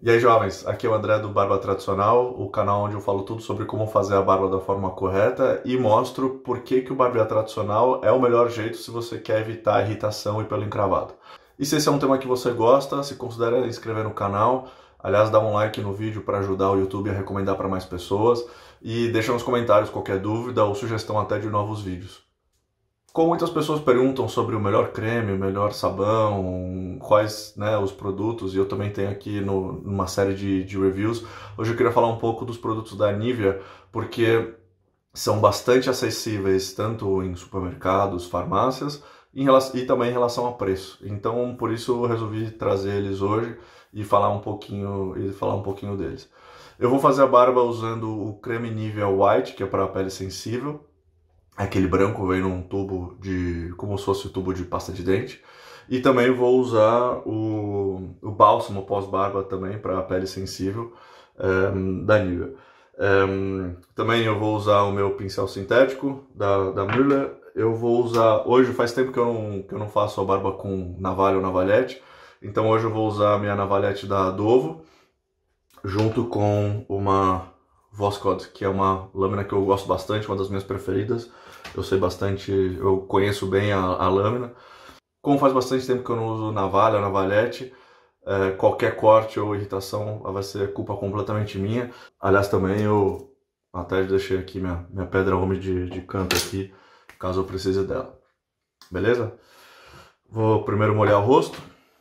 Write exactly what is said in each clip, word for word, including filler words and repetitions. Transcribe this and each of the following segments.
E aí, jovens, aqui é o André do Barba Tradicional, o canal onde eu falo tudo sobre como fazer a barba da forma correta e mostro por que que o barbear tradicional é o melhor jeito se você quer evitar irritação e pelo encravado. E se esse é um tema que você gosta, se considere inscrever no canal, aliás, dá um like no vídeo para ajudar o YouTube a recomendar para mais pessoas e deixa nos comentários qualquer dúvida ou sugestão até de novos vídeos. Como muitas pessoas perguntam sobre o melhor creme, o melhor sabão, quais, né, os produtos, e eu também tenho aqui no, numa série de, de reviews, hoje eu queria falar um pouco dos produtos da Nivea, porque são bastante acessíveis tanto em supermercados, farmácias, em relação, e também em relação a preço. Então, por isso eu resolvi trazer eles hoje e falar um pouquinho, e falar um pouquinho deles. Eu vou fazer a barba usando o creme Nivea White, que é para a pele sensível. Aquele branco vem num tubo de, como se fosse o tubo de pasta de dente. E também vou usar o, o bálsamo pós-barba também para pele sensível um, da Nivea. Um, também eu vou usar o meu pincel sintético da, da Müller. Eu vou usar, hoje faz tempo que eu, não, que eu não faço a barba com navalha ou navalhete. Então hoje eu vou usar a minha navalhete da Dovo, junto com uma Voskhod, que é uma lâmina que eu gosto bastante, uma das minhas preferidas. Eu sei bastante, eu conheço bem a, a lâmina. Como faz bastante tempo que eu não uso navalha, navalhete, é, qualquer corte ou irritação vai ser culpa completamente minha. Aliás, também eu até deixei aqui minha, minha pedra home de, de canto aqui, caso eu precise dela. Beleza? Vou primeiro molhar o rosto.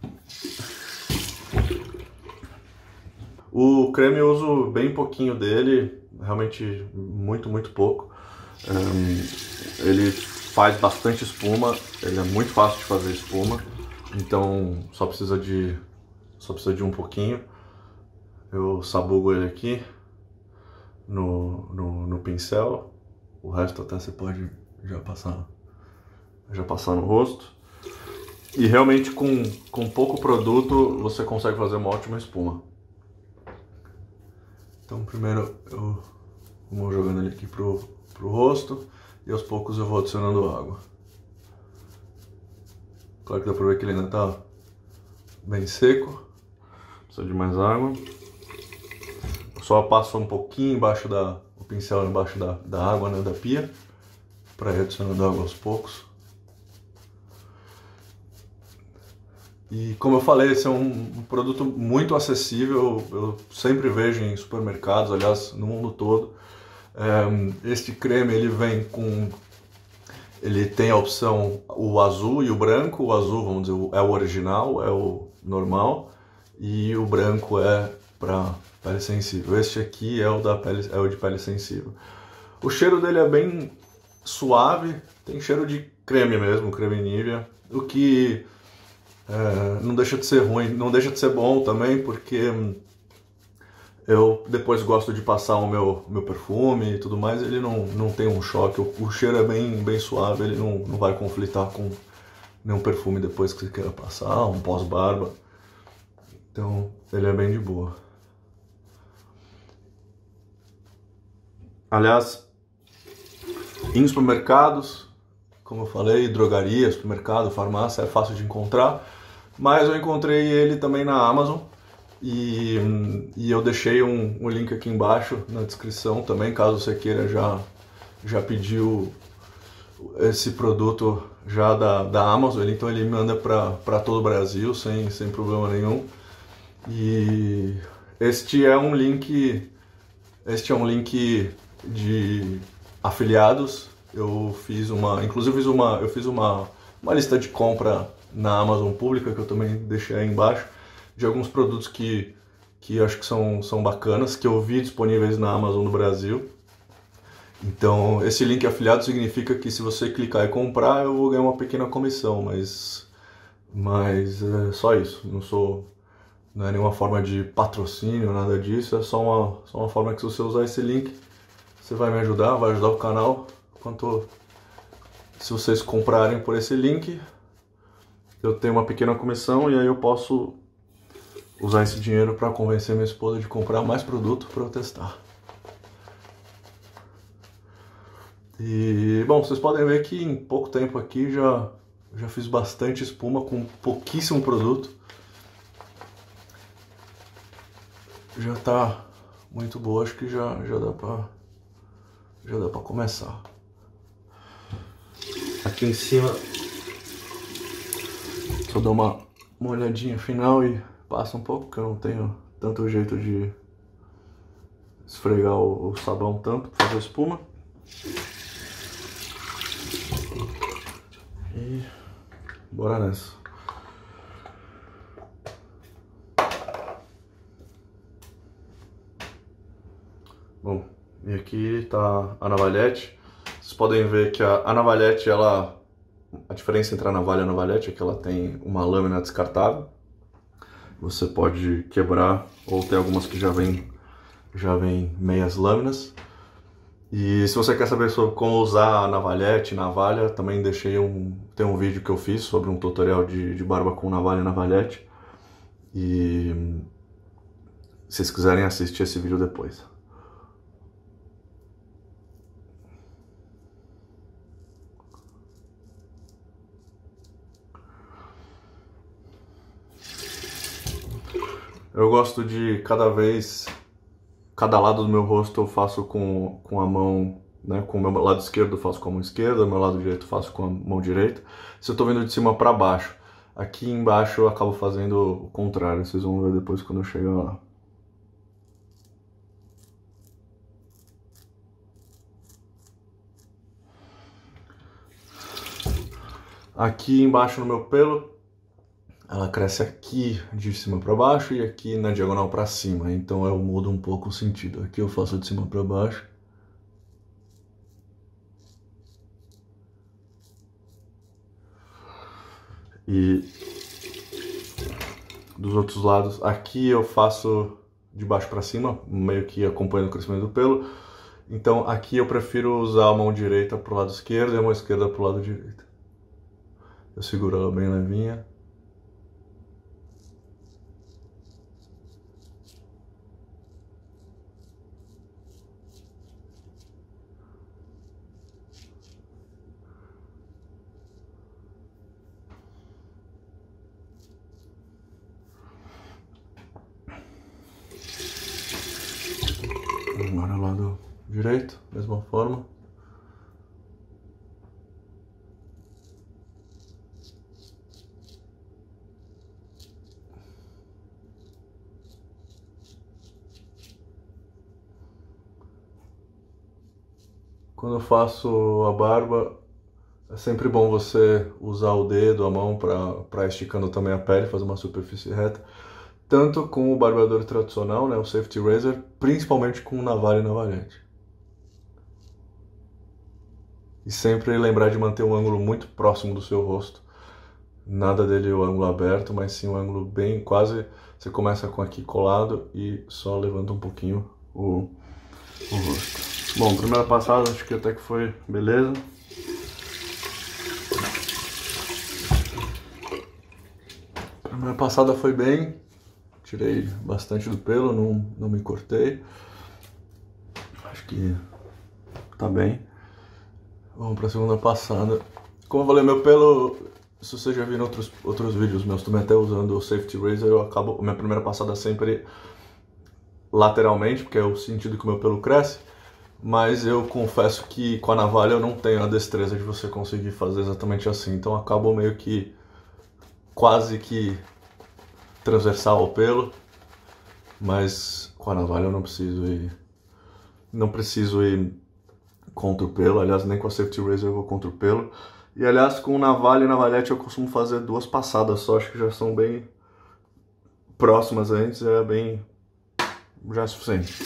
O creme eu uso bem pouquinho dele, realmente muito, muito pouco. Um, ele faz bastante espuma, ele é muito fácil de fazer espuma, então só precisa de, só precisa de um pouquinho. Eu sabugo ele aqui no, no, no pincel, o resto até você pode já passar, já passar no rosto. E realmente com, com pouco produto você consegue fazer uma ótima espuma. Então primeiro eu vou jogando ele aqui pro, pro rosto e aos poucos eu vou adicionando água. Claro que dá pra ver que ele ainda tá bem seco, precisa de mais água. Eu só passo um pouquinho embaixo da, o pincel embaixo da, da água, né, da pia, para ir adicionando água aos poucos. E como eu falei, esse é um, um produto muito acessível, eu sempre vejo em supermercados, aliás, no mundo todo. É, este creme ele vem com, ele tem a opção o azul e o branco. O azul, vamos dizer, é o original, é o normal, e o branco é para pele sensível. Este aqui é o da pele, é o de pele sensível. O cheiro dele é bem suave, tem cheiro de creme mesmo, creme Nivea, o que É, não deixa de ser ruim, não deixa de ser bom também, porque eu depois gosto de passar o meu, meu perfume e tudo mais, ele não, não tem um choque, o, o cheiro é bem, bem suave, ele não, não vai conflitar com nenhum perfume depois que você queira passar, um pós-barba, então ele é bem de boa. Aliás, em supermercados, como eu falei, drogaria, supermercado, farmácia, é fácil de encontrar, mas eu encontrei ele também na Amazon e, e eu deixei um, um link aqui embaixo na descrição também, caso você queira já, já pediu esse produto já da, da Amazon, então ele manda para todo o Brasil sem, sem problema nenhum. E este é um link, este é um link de afiliados. Eu fiz uma, inclusive fiz uma, eu fiz uma, uma lista de compra na Amazon pública, que eu também deixei aí embaixo, de alguns produtos que, que acho que são, são bacanas, que eu vi disponíveis na Amazon no Brasil. Então, esse link afiliado significa que se você clicar e comprar, eu vou ganhar uma pequena comissão, mas, mas é só isso. Não sou, não é nenhuma forma de patrocínio, nada disso, é só uma, só uma forma que se você usar esse link, você vai me ajudar, vai ajudar o canal. Quanto, se vocês comprarem por esse link, eu tenho uma pequena comissão e aí eu posso usar esse dinheiro para convencer minha esposa de comprar mais produto para eu testar. E, bom, vocês podem ver que em pouco tempo aqui já, já fiz bastante espuma com pouquíssimo produto. já tá muito boa, acho que já, já dá pra já dá pra começar. Aqui em cima só dou uma, uma olhadinha final e passa um pouco, porque eu não tenho tanto jeito de esfregar o, o sabão tanto pra fazer espuma. E bora nessa. Bom, e aqui tá a navalhete. Vocês podem ver que a, a navalhete, ela, a diferença entre a navalha e a navalhete é que ela tem uma lâmina descartável. Você pode quebrar, ou tem algumas que já vem, já vem meias lâminas. E se você quer saber sobre como usar a navalhete, navalha, também deixei um, tem um vídeo que eu fiz sobre um tutorial de, de barba com navalha e navalhete. E se vocês quiserem assistir esse vídeo depois. Eu gosto de cada vez, cada lado do meu rosto eu faço com, com a mão, né? Com o meu lado esquerdo eu faço com a mão esquerda, o meu lado direito eu faço com a mão direita. Se eu tô vindo de cima para baixo, aqui embaixo eu acabo fazendo o contrário, vocês vão ver depois quando eu chegar lá. Aqui embaixo no meu pelo, ela cresce aqui de cima para baixo e aqui na diagonal para cima, então eu mudo um pouco o sentido. Aqui eu faço de cima para baixo. E dos outros lados, aqui eu faço de baixo para cima, meio que acompanhando o crescimento do pelo. Então aqui eu prefiro usar a mão direita pro lado esquerdo e a mão esquerda pro lado direito. Eu seguro ela bem levinha. Agora lado direito, mesma forma. Quando eu faço a barba, é sempre bom você usar o dedo, a mão, para esticando também a pele, fazer uma superfície reta. Tanto com o barbeador tradicional, né, o safety razor, principalmente com navalha e navalhete. E sempre lembrar de manter um ângulo muito próximo do seu rosto. Nada dele o ângulo aberto, mas sim um ângulo bem, quase, você começa com aqui colado e só levanta um pouquinho o, o rosto. Bom, primeira passada acho que até que foi beleza. Primeira passada foi bem, tirei bastante do pelo, não, não me cortei. Acho que tá bem. Vamos para a segunda passada. Como eu falei, meu pelo, se você já viu em outros, outros vídeos meus, também até usando o safety razor, eu acabo, minha primeira passada sempre lateralmente, porque é o sentido que o meu pelo cresce. Mas eu confesso que com a navalha eu não tenho a destreza de você conseguir fazer exatamente assim. Então acabo meio que quase que transversal ao pelo, mas com a navalha eu não preciso ir, não preciso ir contra o pelo. Aliás, nem com a safety razor eu vou contra o pelo. E aliás, com navalha e navalhete eu costumo fazer duas passadas só, acho que já são bem próximas antes, é bem, já é suficiente.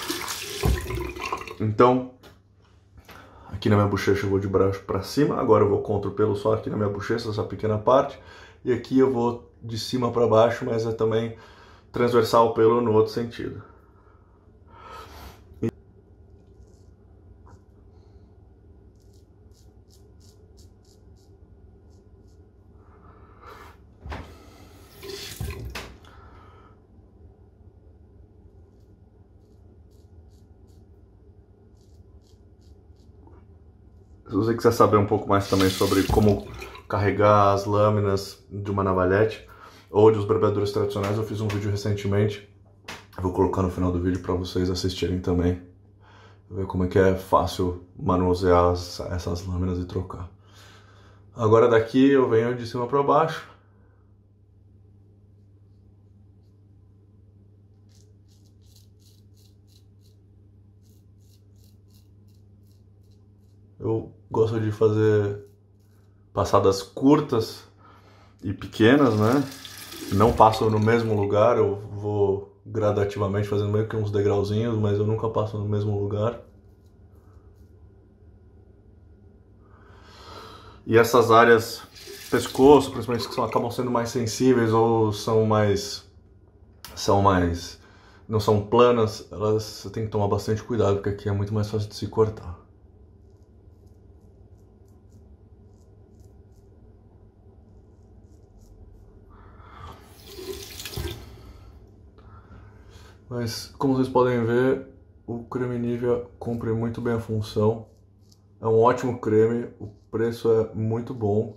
Então, aqui na minha bochecha eu vou de baixo para cima, agora eu vou contra o pelo só aqui na minha bochecha, essa pequena parte. E aqui eu vou de cima para baixo, mas é também transversal o pelo no outro sentido. E... Se você quiser saber um pouco mais também sobre como carregar as lâminas de uma navalhete ou de os barbeadores tradicionais, eu fiz um vídeo recentemente Eu vou colocar no final do vídeo para vocês assistirem também. Ver como é que é fácil manusear as, essas lâminas e trocar. Agora daqui eu venho de cima para baixo. Eu gosto de fazer passadas curtas e pequenas, né? Não passo no mesmo lugar, eu vou gradativamente fazendo meio que uns degrauzinhos, mas eu nunca passo no mesmo lugar. E essas áreas, pescoço, principalmente, que são, acabam sendo mais sensíveis ou são mais, são mais, não são planas, elas você tem que tomar bastante cuidado, porque aqui é muito mais fácil de se cortar. Mas, como vocês podem ver, o creme Nivea cumpre muito bem a função. É um ótimo creme, o preço é muito bom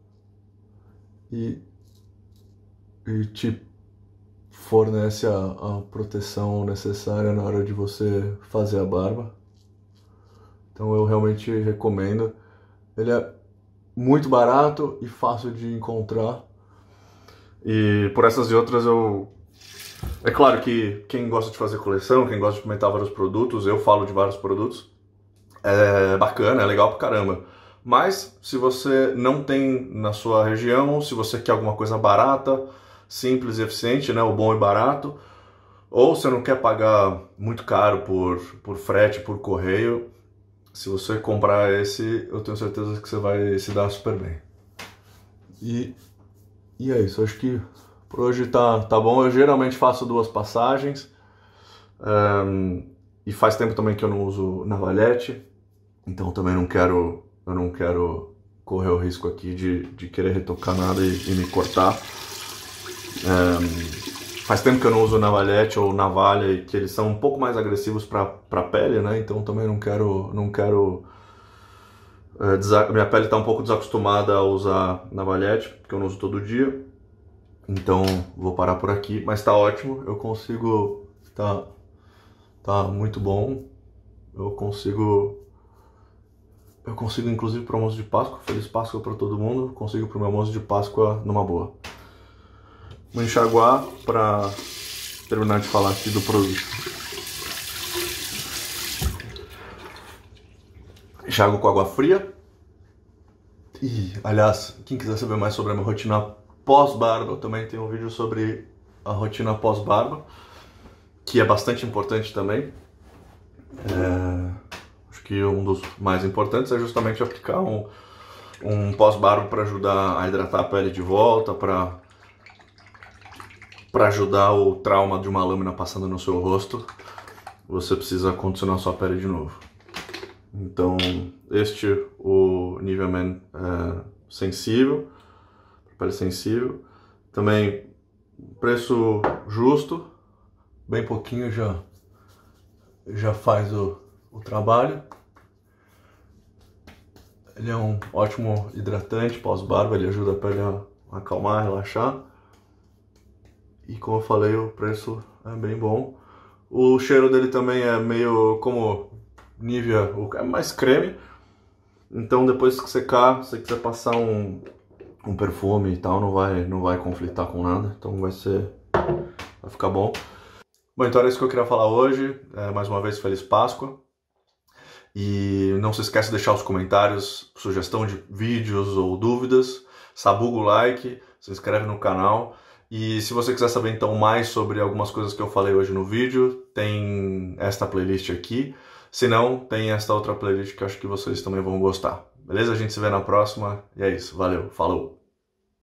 e, e te fornece a, a proteção necessária na hora de você fazer a barba. Então eu realmente recomendo. Ele é muito barato e fácil de encontrar. E por essas e outras eu... É claro que quem gosta de fazer coleção, quem gosta de experimentar vários produtos, eu falo de vários produtos, é bacana, é legal pra caramba. Mas se você não tem na sua região, se você quer alguma coisa barata, simples e eficiente, né, o bom e barato, ou você não quer pagar muito caro por, por frete, por correio, se você comprar esse, eu tenho certeza que você vai se dar super bem. E, e é isso, acho que por hoje tá, tá bom. Eu geralmente faço duas passagens, um, e faz tempo também que eu não uso navalhete, então também não quero, eu não quero correr o risco aqui de, de querer retocar nada e, e me cortar. Um, faz tempo que eu não uso navalhete ou navalha, e que eles são um pouco mais agressivos para a pele, né? Então também não quero, não quero é, desa... minha pele está um pouco desacostumada a usar navalhete, porque eu não uso todo dia. Então vou parar por aqui, mas tá ótimo, eu consigo, tá, tá muito bom, eu consigo, eu consigo inclusive para o almoço de Páscoa, Feliz Páscoa para todo mundo, consigo para o meu almoço de Páscoa numa boa. Vou enxaguar para terminar de falar aqui do produto. Enxago com água fria. E, aliás, quem quiser saber mais sobre a minha rotina pós-barba, eu também tenho um vídeo sobre a rotina pós-barba, que é bastante importante também. É, acho que um dos mais importantes é justamente aplicar um, um pós-barba para ajudar a hidratar a pele de volta, para para ajudar o trauma de uma lâmina passando no seu rosto. Você precisa condicionar sua pele de novo. Então, este o Nivea Men é, sensível, pele sensível. Também preço justo, bem pouquinho já, já faz o, o trabalho. Ele é um ótimo hidratante pós-barba, ele ajuda a pele a acalmar, relaxar. E como eu falei, o preço é bem bom. O cheiro dele também é meio como Nivea, é mais creme. Então depois que secar, se você quiser passar um, um perfume e tal, não vai, não vai conflitar com nada. Então vai ser, vai ficar bom. Bom, então era isso que eu queria falar hoje. É, mais uma vez, Feliz Páscoa. E não se esquece de deixar os comentários, sugestão de vídeos ou dúvidas. Sabuga o like, se inscreve no canal. E se você quiser saber então mais sobre algumas coisas que eu falei hoje no vídeo, tem esta playlist aqui. Se não, tem esta outra playlist que eu acho que vocês também vão gostar. Beleza? A gente se vê na próxima. E é isso. Valeu. Falou.